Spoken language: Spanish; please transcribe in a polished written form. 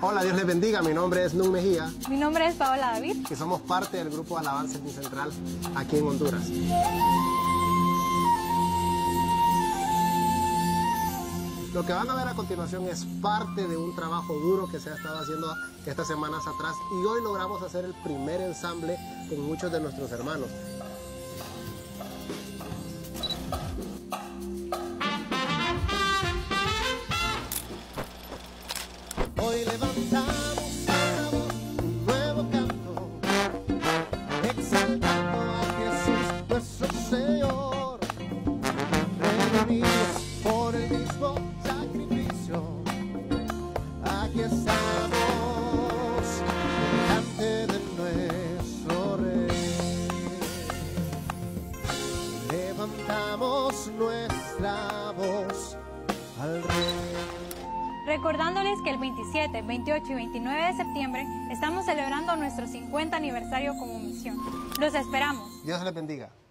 Hola, Dios les bendiga. Mi nombre es Nun Mejía. Mi nombre es Paola David. Y somos parte del grupo Alabanza Central aquí en Honduras. Lo que van a ver a continuación es parte de un trabajo duro que se ha estado haciendo estas semanas atrás y hoy logramos hacer el primer ensamble con muchos de nuestros hermanos. Hoy levantamos una voz, un nuevo canto, exaltando a Jesús nuestro Señor, reunidos por el mismo sacrificio. Aquí estamos, delante de nuestro Rey. Levantamos nuestra voz al Rey. Recordándoles que el 27, 28 y 29 de septiembre estamos celebrando nuestro 50 aniversario como misión. Los esperamos. Dios les bendiga.